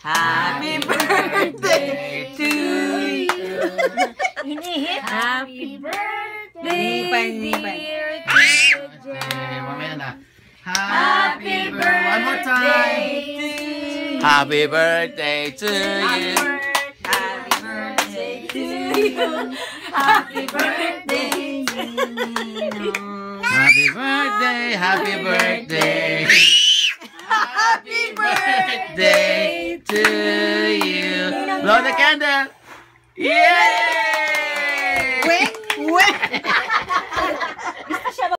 Happy birthday to you. Hinihit. Happy birthday, dear Mamaya na. Happy birthday. One more time. Happy birthday to you. Happy birthday to you. Happy birthday, Ninong. Happy birthday, happy birthday. Happy birthday to you. Blow the candle. Yay! Wait, wait.